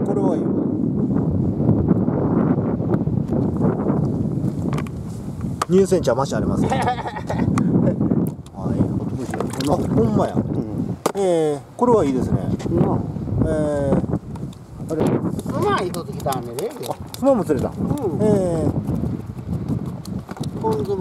これはいいわ。入選茶マシありますね。はい。あ、ほんまや。これはいいですね。あれ。 スマイときたんでね。 あ、スマも釣れた。 ポン酢